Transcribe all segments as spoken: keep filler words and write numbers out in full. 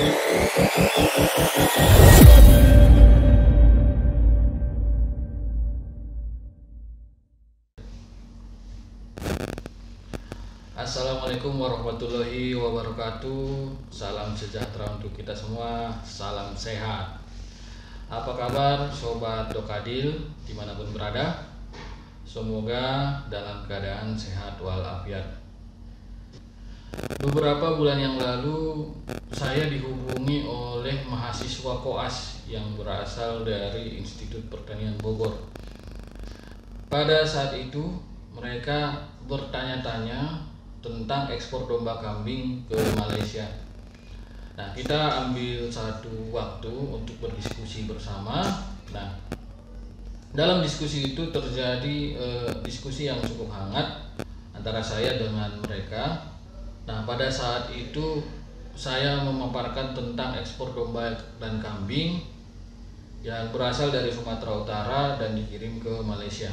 Assalamualaikum warahmatullahi wabarakatuh. Salam sejahtera untuk kita semua. Salam sehat. Apa kabar Sobat Dokadil dimanapun berada? Semoga dalam keadaan sehat walafiat. Beberapa bulan yang lalu saya dihubungi oleh mahasiswa koas yang berasal dari Institut Pertanian Bogor. Pada saat itu mereka bertanya-tanya tentang ekspor domba kambing ke Malaysia. Nah, kita ambil satu waktu untuk berdiskusi bersama. Nah, dalam diskusi itu terjadi eh, diskusi yang cukup hangat antara saya dengan mereka. Nah, pada saat itu saya memaparkan tentang ekspor domba dan kambing yang berasal dari Sumatera Utara dan dikirim ke Malaysia.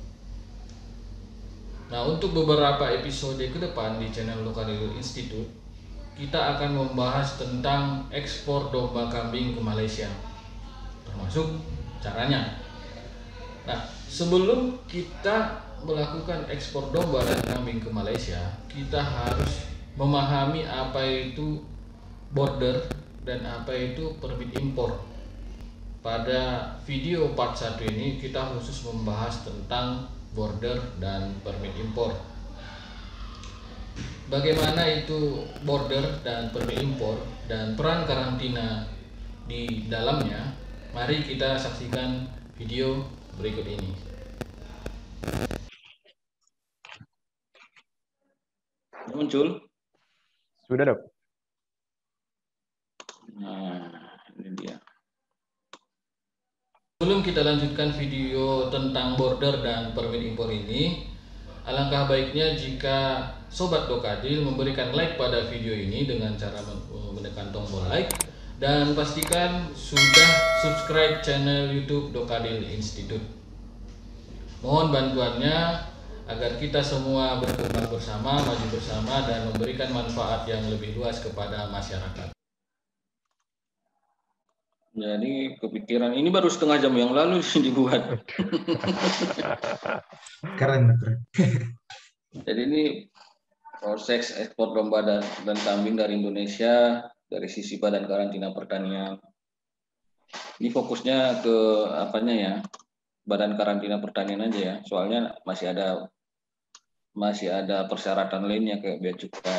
Nah, untuk beberapa episode ke depan di channel Dokadil Institute, kita akan membahas tentang ekspor domba kambing ke Malaysia, termasuk caranya. Nah, sebelum kita melakukan ekspor domba dan kambing ke Malaysia, kita harus memahami apa itu border dan apa itu permit impor. Pada video part satu ini kita khusus membahas tentang border dan permit impor. Bagaimana itu border dan permit impor dan peran karantina di dalamnya? Mari kita saksikan video berikut ini. Muncul? Sudah, Dok. Nah, ini dia. Sebelum kita lanjutkan video tentang border dan permit impor ini, alangkah baiknya jika Sobat Dokadil memberikan like pada video ini dengan cara menekan tombol like dan pastikan sudah subscribe channel YouTube Dokadil Institute. Mohon bantuannya agar kita semua berkembang bersama, maju bersama, dan memberikan manfaat yang lebih luas kepada masyarakat. Jadi kepikiran ini baru setengah jam yang lalu dibuat. Keren, keren. Jadi ini proses ekspor domba dan, dan kambing dari Indonesia dari sisi Badan Karantina Pertanian. Ini fokusnya ke apanya ya? Badan Karantina Pertanian aja ya. Soalnya masih ada masih ada persyaratan lainnya kayak bea cukai.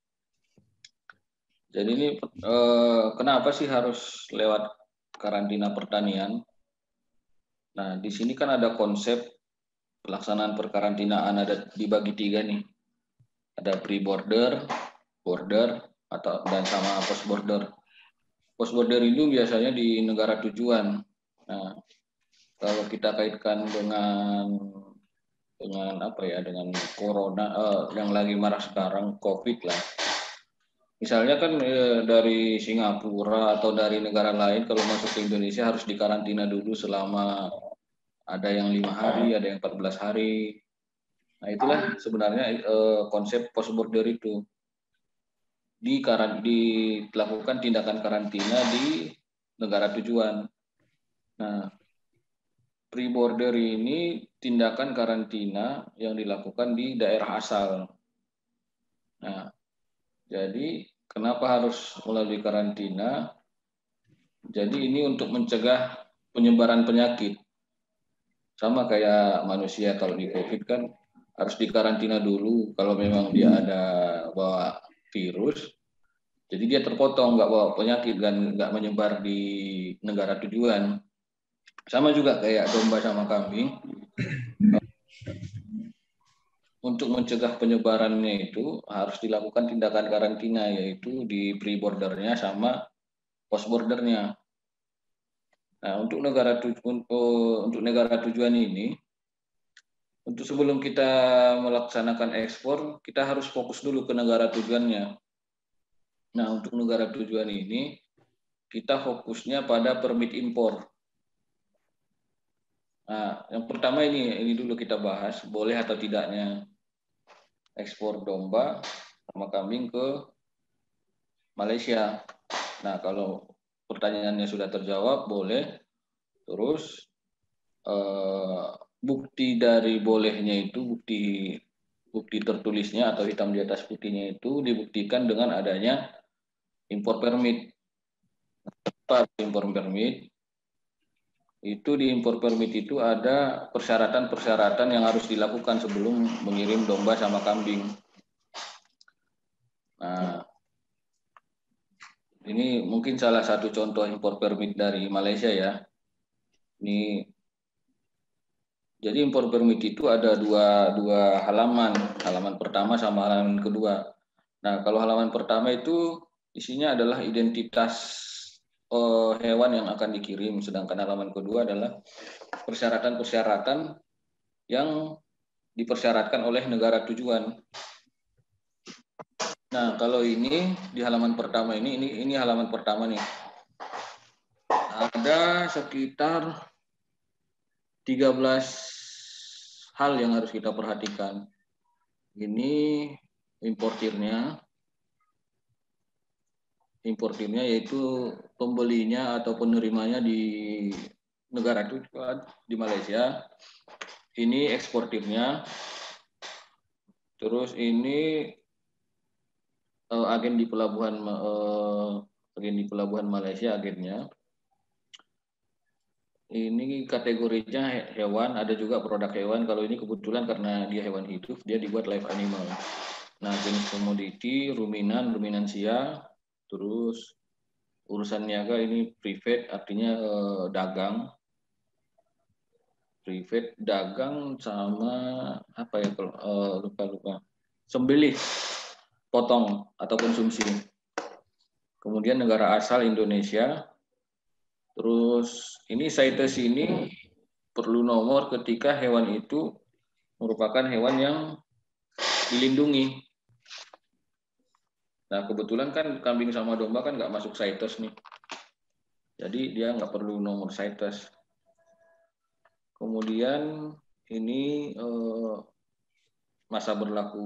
Jadi ini eh, kenapa sih harus lewat karantina pertanian? Nah, di sini kan ada konsep pelaksanaan perkarantinaan ada dibagi tiga nih. Ada pre-border, border, atau dan sama post-border. Post-border itu biasanya di negara tujuan. Nah, kalau kita kaitkan dengan dengan apa ya, dengan corona eh, yang lagi marah sekarang, COVID lah. Misalnya kan eh, dari Singapura atau dari negara lain kalau masuk ke Indonesia harus dikarantina dulu selama ada yang lima hari, ada yang empat belas hari. Nah, itulah sebenarnya eh, konsep post border itu. Di karan dilakukan tindakan karantina di negara tujuan. Nah, pre-border ini tindakan karantina yang dilakukan di daerah asal. Nah, jadi kenapa harus melalui karantina? Jadi ini untuk mencegah penyebaran penyakit. Sama kayak manusia kalau di COVID kan harus dikarantina dulu kalau memang dia ada bawa virus. Jadi dia terpotong, nggak bawa penyakit dan nggak menyebar di negara tujuan. Sama juga kayak domba sama kambing. Untuk mencegah penyebarannya itu harus dilakukan tindakan karantina, yaitu di pre-bordernya sama post-bordernya. Nah, untuk negara tuju, untuk, untuk negara tujuan ini, untuk sebelum kita melaksanakan ekspor, kita harus fokus dulu ke negara tujuannya. Nah, untuk negara tujuan ini, kita fokusnya pada permit impor. Nah, yang pertama ini, ini dulu kita bahas, boleh atau tidaknya ekspor domba sama kambing ke Malaysia. Nah, kalau pertanyaannya sudah terjawab, boleh. Terus eh, bukti dari bolehnya itu, bukti bukti tertulisnya atau hitam di atas putihnya itu dibuktikan dengan adanya import permit. Apa import permit? Itu di import permit itu ada persyaratan-persyaratan yang harus dilakukan sebelum mengirim domba sama kambing. Nah, ini mungkin salah satu contoh import permit dari Malaysia ya. Ini jadi import permit itu ada dua, dua halaman, halaman pertama sama halaman kedua. Nah, kalau halaman pertama itu isinya adalah identitas eh, hewan yang akan dikirim, sedangkan halaman kedua adalah persyaratan-persyaratan yang dipersyaratkan oleh negara tujuan. Nah, kalau ini di halaman pertama ini, ini ini halaman pertama nih. Ada sekitar tiga belas hal yang harus kita perhatikan. Ini importirnya. Importirnya yaitu pembelinya atau penerimanya di negara tujuan di Malaysia. Ini eksportirnya. Terus ini uh, agen di pelabuhan uh, agen di pelabuhan Malaysia agennya. Ini kategorinya hewan, ada juga produk hewan. Kalau ini kebetulan karena dia hewan hidup, dia dibuat live animal. Nah, jenis komoditi, ruminan, ruminansia, terus urusan niaga ini private, artinya eh, dagang. Private, dagang, sama apa ya kalau eh, lupa-lupa. Sembelih, potong atau konsumsi. Kemudian negara asal Indonesia. Terus ini CITES ini perlu nomor ketika hewan itu merupakan hewan yang dilindungi. Nah, kebetulan kan kambing sama domba kan nggak masuk CITES nih. Jadi dia nggak perlu nomor CITES. Kemudian ini eh, masa berlaku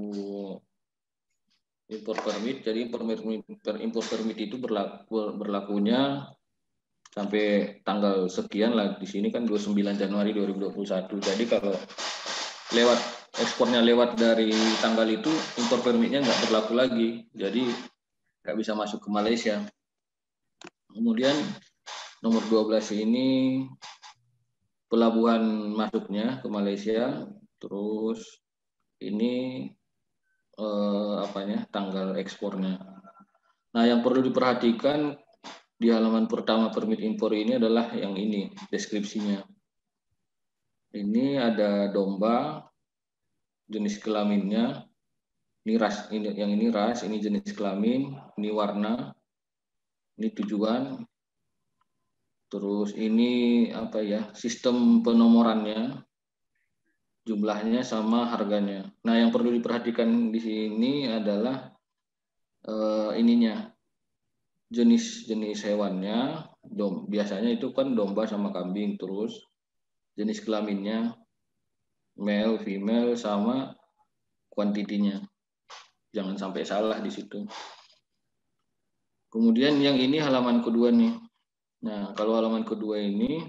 import permit. Jadi import permit itu berlaku berlakunya sampai tanggal sekian lah. Di sini kan dua puluh sembilan Januari dua ribu dua puluh satu. Jadi kalau lewat ekspornya lewat dari tanggal itu, import permitnya nggak berlaku lagi. Jadi nggak bisa masuk ke Malaysia. Kemudian nomor dua belas ini pelabuhan masuknya ke Malaysia. Terus ini eh, apanya tanggal ekspornya. Nah, yang perlu diperhatikan di halaman pertama permit impor ini adalah yang ini, deskripsinya. Ini ada domba, jenis kelaminnya, ini ras, ini yang ini ras, ini jenis kelamin, ini warna, ini tujuan, terus ini apa ya, sistem penomorannya, jumlahnya sama harganya. Nah, yang perlu diperhatikan di sini adalah eh, ininya, jenis-jenis hewannya. Dom, biasanya itu kan domba sama kambing, terus jenis kelaminnya, male, female, sama kuantitinya. Jangan sampai salah di situ. Kemudian yang ini halaman kedua nih. Nah, kalau halaman kedua ini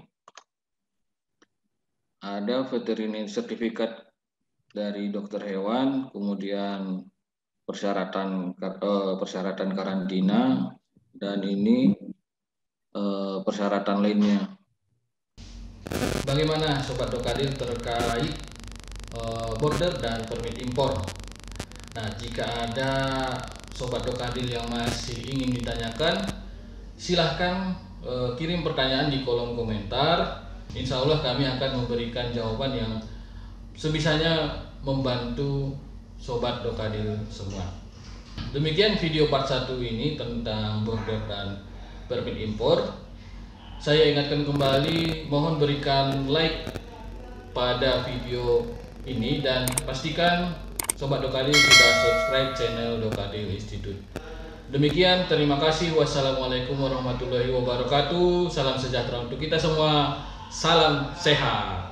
ada veterinary sertifikat dari dokter hewan, kemudian persyaratan eh, persyaratan karantina, dan ini eh, persyaratan lainnya. Bagaimana Sobat Dokadil terkait uh, border dan permit impor? Nah, jika ada Sobat Dokadil yang masih ingin ditanyakan, silahkan uh, kirim pertanyaan di kolom komentar. Insya Allah kami akan memberikan jawaban yang sebisanya membantu Sobat Dokadil semua. Demikian video part satu ini tentang border dan permit impor. Saya ingatkan kembali, mohon berikan like pada video ini dan pastikan Sobat Dokadil sudah subscribe channel Dokadil Institute. Demikian, terima kasih. Wassalamualaikum warahmatullahi wabarakatuh. Salam sejahtera untuk kita semua. Salam sehat.